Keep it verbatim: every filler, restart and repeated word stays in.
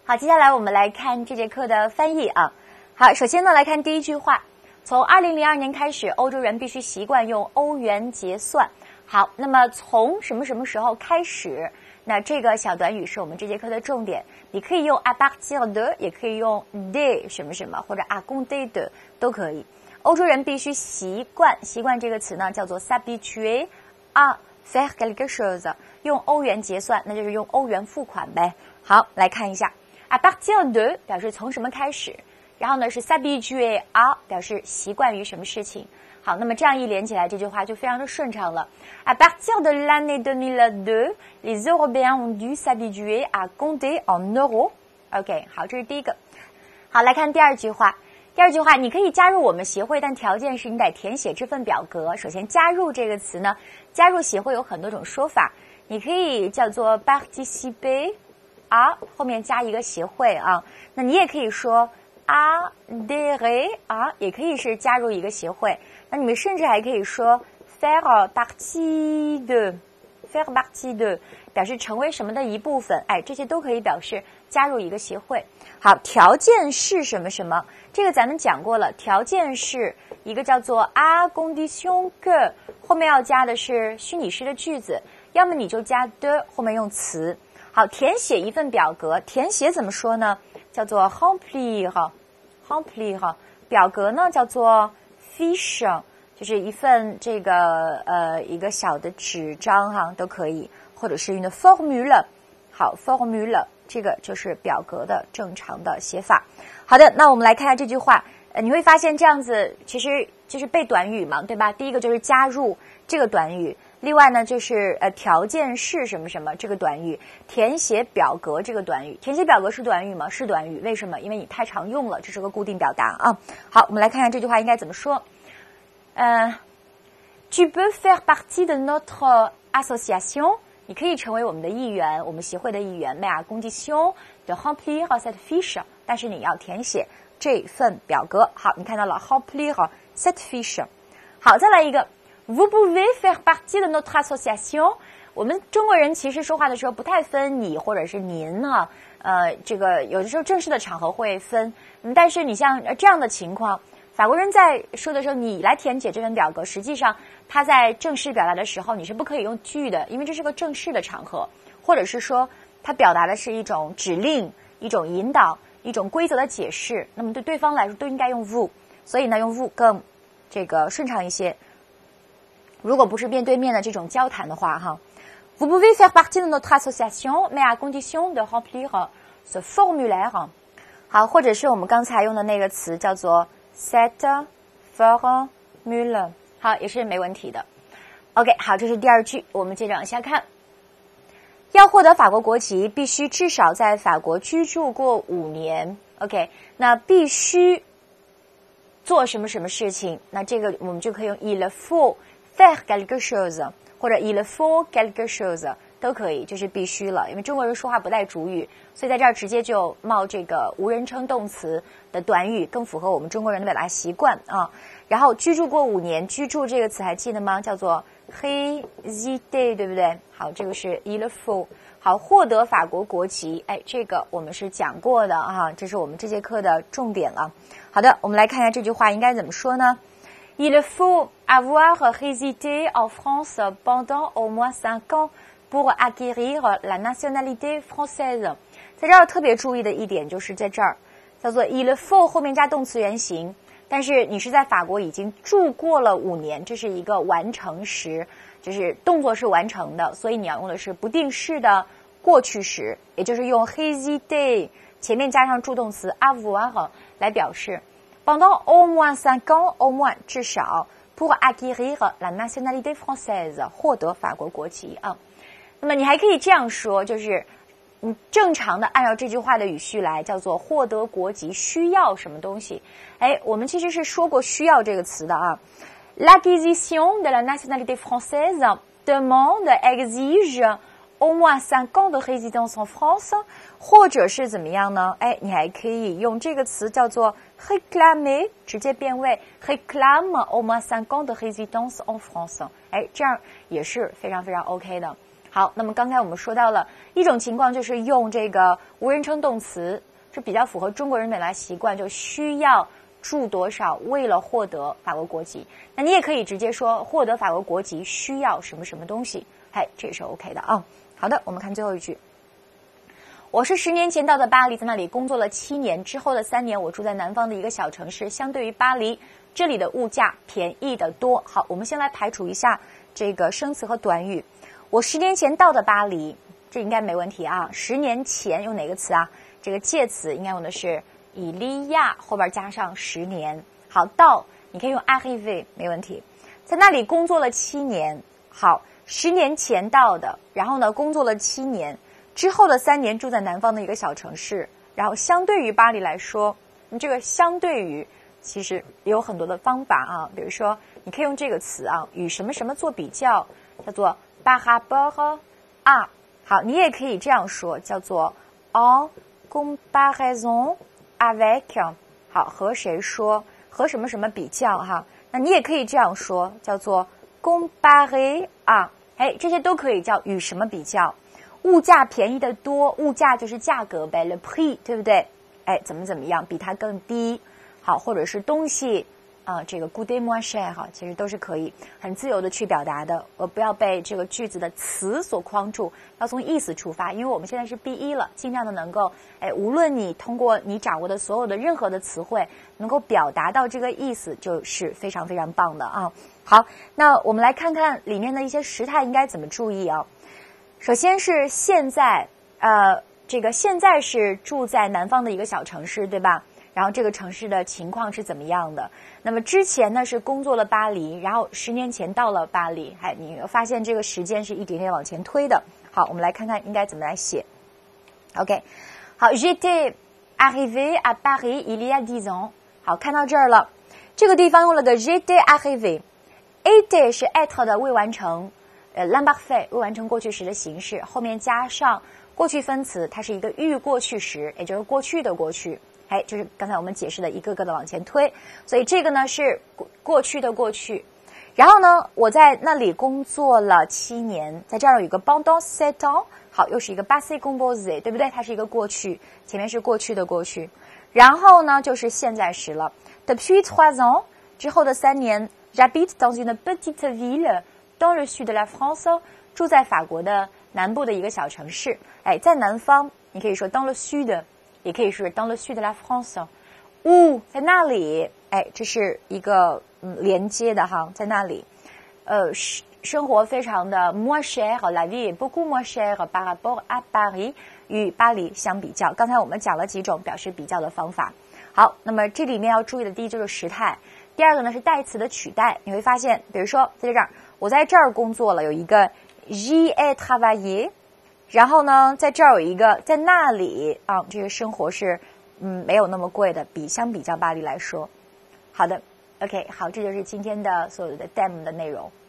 好，接下来我们来看这节课的翻译啊。好，首先呢来看第一句话，从二零零二年开始，欧洲人必须习惯用欧元结算。好，那么从什么什么时候开始？那这个小短语是我们这节课的重点，你可以用 à partir de， 也可以用 de 什么什么，或者 à compter de 都可以。欧洲人必须习惯，习惯这个词呢叫做 s'habituer à faire quelque chose， 用欧元结算，那就是用欧元付款呗。好，来看一下 à partir de 表示从什么开始，然后呢是 s'habituer à 表示习惯于什么事情。好，那么这样一连起来，这句话就非常的顺畅了。À partir de l'année deux mille deux, les Européens ont dû s'habituer à compter en euros. OK， 好，这是第一个。好，来看第二句话。第二句话，你可以加入我们协会，但条件是你得填写这份表格。首先，加入这个词呢，加入协会有很多种说法，你可以叫做 participer à 后面加一个协会啊。那你也可以说 adhérer à， 也可以是加入一个协会。那你们甚至还可以说 faire partie de faire partie de 表示成为什么的一部分，哎，这些都可以表示加入一个协会。好，条件是什么什么，这个咱们讲过了，条件是一个叫做 à condition que 后面要加的是虚拟式的句子，要么你就加 de 后面用词。好，填写一份表格，填写怎么说呢？叫做 remplir remplir 表格呢叫做fiche， 就是一份这个呃一个小的纸张哈都可以，或者是 une formule。好 formule 这个就是表格的正常的写法。好的，那我们来看一下这句话，呃你会发现这样子其实就是背短语嘛，对吧？第一个就是加入这个短语，另外呢就是呃条件是什么什么这个短语，填写表格这个短语。填写表格是短语吗？是短语。为什么？因为你太常用了，这是个固定表达啊。好，我们来看看这句话应该怎么说。呃 Tu peux faire partie de notre association， 你可以成为我们的一员，我们协会的一员。Mais à condition de remplir cette fiche， 但是你要填写这份表格。好，你看到了 remplir cette fiche。 好，再来一个 Vous pouvez faire partie de notre association。 我们中国人其实说话的时候不太分你或者是您啊，呃，这个有的时候正式的场合会分，嗯，但是你像这样的情况，法国人在说的时候，你来填写这份表格，实际上他在正式表达的时候，你是不可以用句的，因为这是个正式的场合，或者是说他表达的是一种指令、一种引导、一种规则的解释，那么对对方来说都应该用 vous， 所以呢用 vous 更这个顺畅一些。如果不是面对面的这种交谈的话，哈 ，Vous pouvez faire partie de notre association, mais à condition de remplir ce formulaire。好，或者是我们刚才用的那个词叫做cette formule， 好，也是没问题的。OK， 好，这是第二句，我们接着往下看。要获得法国国籍，必须至少在法国居住过五年。OK， 那必须做什么什么事情？那这个我们就可以用 il faut faire quelque chose， 或者 il faut quelque chose 都可以，就是必须了。因为中国人说话不带主语，所以在这儿直接就冒这个无人称动词的短语，更符合我们中国人的表达习惯啊。然后居住过五年，居住这个词还记得吗？叫做 résider， 对不对？好，这个是 il faut。好，获得法国国籍，哎，这个我们是讲过的啊，这是我们这节课的重点了。好的，我们来看一下这句话应该怎么说呢？ Il faut avoir résidé en France pendant au moins cinq ans pour acquérir la nationalité française。 在这儿特别注意的一点就是在这儿叫做 il faut 后面加动词原形，但是你是在法国已经住过了五年，这是一个完成时，就是动作是完成的，所以你要用的是不定式的过去时，也就是用 résider 前面加上助动词 avoir 来表示。Pendant au moins cinq ans, au moins 至少 pour acquérir la nationalité française 获得法国国籍啊。那么你还可以这样说，就是你正常的按照这句话的语序来，叫做获得国籍需要什么东西？哎，我们其实是说过需要这个词的啊。L'acquisition de la nationalité française demande exige au moins cinq ans de résidence en France， 或者是怎么样呢？哎，你还可以用这个词叫做 réclamer， 直接变位 réclame au moins cinq ans de résidence en France。哎，这样也是非常非常 OK 的。 好，那么刚才我们说到了一种情况，就是用这个无人称动词，这比较符合中国人本来习惯，就需要住多少，为了获得法国国籍。那你也可以直接说获得法国国籍需要什么什么东西，哎，这也是 OK 的啊。好的，我们看最后一句。我是十年前到的巴黎，在那里工作了七年，之后的三年我住在南方的一个小城市，相对于巴黎，这里的物价便宜得多。好，我们先来排除一下这个生词和短语。我十年前到的巴黎，这应该没问题啊。十年前用哪个词啊？这个介词应该用的是以利亚，后边加上十年。好，到你可以用 arrivé 没问题。在那里工作了七年，好，十年前到的，然后呢工作了七年。之后的三年住在南方的一个小城市，然后相对于巴黎来说，你这个相对于其实也有很多的方法啊，比如说你可以用这个词啊，与什么什么做比较，叫做 par rapport à。好，你也可以这样说，叫做 en comparaison avec。好，和谁说，和什么什么比较哈？那你也可以这样说，叫做 comparer à。哎，这些都可以叫与什么比较。物价便宜的多，物价就是价格呗 ，le prix， 对不对？哎，怎么怎么样，比它更低，好，或者是东西啊、呃，这个 coûter moins cher 哈，其实都是可以很自由的去表达的。我不要被这个句子的词所框住，要从意思出发。因为我们现在是 B 一 了，尽量的能够，哎，无论你通过你掌握的所有的任何的词汇，能够表达到这个意思，就是非常非常棒的啊。好，那我们来看看里面的一些时态应该怎么注意啊。首先是现在，呃，这个现在是住在南方的一个小城市，对吧？然后这个城市的情况是怎么样的？那么之前呢是工作了巴黎，然后十年前到了巴黎，还你发现这个时间是一点点往前推的。好，我们来看看应该怎么来写。OK， 好 ，J'étais arrivé à Paris il y a dix ans。好，看到这儿了，这个地方用了个 j'étais arrivé，était 是 être 的未完成。呃 l'imparfait 未完成过去时的形式，后面加上过去分词，它是一个预过去时，也就是过去的过去。哎，就是刚才我们解释的一个个的往前推，所以这个呢是过去的过去。然后呢，我在那里工作了七年，在这儿有一个 pendant sept ans， 好，又是一个 passé composé， 对不对？它是一个过去，前面是过去的过去。然后呢，就是现在时了 ，depuis trois ans 之后的三年 ，j'habite dans une petite ville。dans le sud de la France， 住在法国的南部的一个小城市。哎，在南方，你可以说 dans le sud， 也可以说 dans le sud de la France。où 在那里，哎，这是一个嗯连接的哈，在那里，呃，生活非常的 moins cher，la vie est beaucoup moins chère par rapport à Paris， 与巴黎相比较。刚才我们讲了几种表示比较的方法。好，那么这里面要注意的第一就是时态，第二个呢是代词的取代。你会发现，比如说在这儿。我在这儿工作了，有一个 j'y ai travaillé， 然后呢，在这儿有一个在那里啊，这个生活是嗯没有那么贵的，比相比较巴黎来说。好的 ，OK， 好，这就是今天的所有的 D E M 的内容。